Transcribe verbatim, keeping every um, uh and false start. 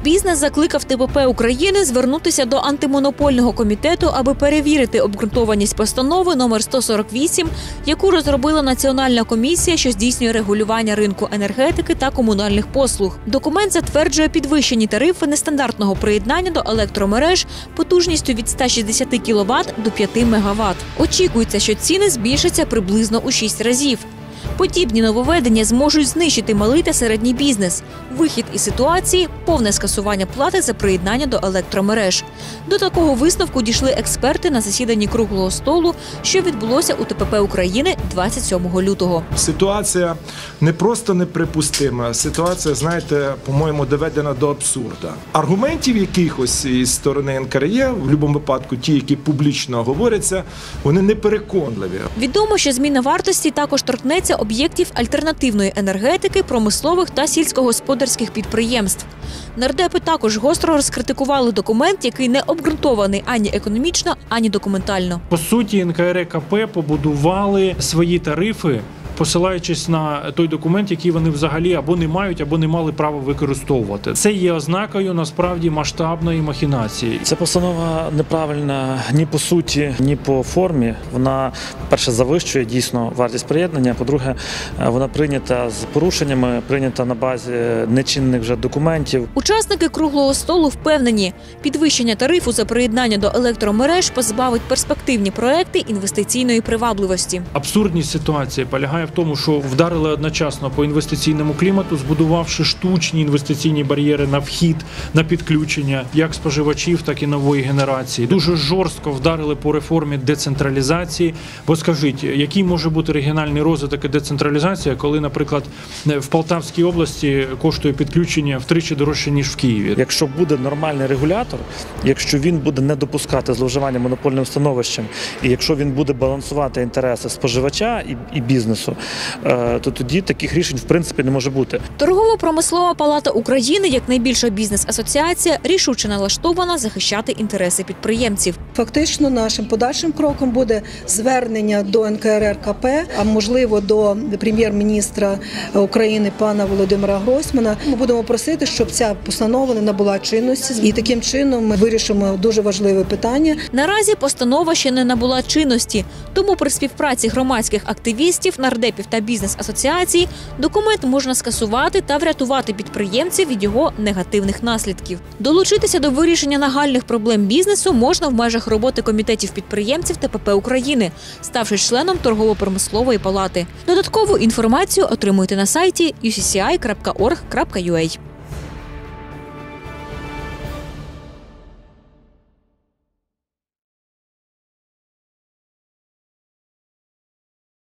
Бізнес закликав ТПП України звернутися до антимонопольного комітету, аби перевірити обґрунтованість постанови номер сто сорок вісім, яку розробила Національна комісія, що здійснює регулювання ринку енергетики та комунальних послуг. Документ затверджує підвищені тарифи нестандартного приєднання до електромереж потужністю від ста шістдесяти кіловат до п'яти мегават. Очікується, що ціни збільшаться приблизно у шість разів. Подібні нововведення зможуть знищити малий та середній бізнес. Вихід із ситуації – повне скасування плати за приєднання до електромереж. До такого висновку дійшли експерти на засіданні круглого столу, що відбулося у ТПП України двадцять сьомого лютого. Ситуація не просто неприпустима, ситуація, знаєте, по-моєму, доведена до абсурду. Аргументів якихось із сторони ен ка ер є, в будь-якому випадку ті, які публічно говоряться, вони непереконливі. Відомо, що зміна вартості також торкнеться об'єктів альтернативної енергетики, промислових та сільськогосподарських підприємств. Нардепи також гостро розкритикували документ, який не обґрунтований ані економічно, ані документально. По суті, ен ка ер і ка пе побудували свої тарифи, посилаючись на той документ, який вони взагалі або не мають, або не мали права використовувати. Це є ознакою, насправді, масштабної махінації. Ця постанова неправильна ні по суті, ні по формі. Вона, по-перше, завищує дійсно вартість приєднання, по-друге, вона прийнята з порушеннями, прийнята на базі нечинних вже документів. Учасники круглого столу впевнені, підвищення тарифу за приєднання до електромереж позбавить перспективні проекти інвестиційної привабливості. Абсурдність ситуації полягає в тому, що вдарили одночасно по інвестиційному клімату, збудувавши штучні інвестиційні бар'єри на вхід, на підключення як споживачів, так і нової генерації. Дуже жорстко вдарили по реформі децентралізації. Бо скажіть, який може бути регіональний розвиток і децентралізація, коли, наприклад, в Полтавській області коштує підключення втричі дорожче, ніж в Києві? Якщо буде нормальний регулятор, якщо він буде не допускати зловживання монопольним становищем, і якщо він буде балансувати інтереси споживача і, і бізнесу, то тоді таких рішень в принципі не може бути. Торгово-промислова палата України, як найбільша бізнес-асоціація, рішуче налаштована захищати інтереси підприємців. Фактично нашим подальшим кроком буде звернення до ен ка ер і ка пе, а можливо до прем'єр-міністра України пана Володимира Гройсмана. Ми будемо просити, щоб ця постанова не набула чинності, і таким чином ми вирішимо дуже важливе питання. Наразі постанова ще не набула чинності, тому при співпраці громадських активістів, нардепів та бізнес-асоціацій документ можна скасувати та врятувати підприємців від його негативних наслідків. Долучитися до вирішення нагальних проблем бізнесу можна в межах роботи комітетів підприємців ТПП України, ставши членом торгово-промислової палати. Додаткову інформацію отримуйте на сайті ю сі сі ай крапка орг крапка ю а.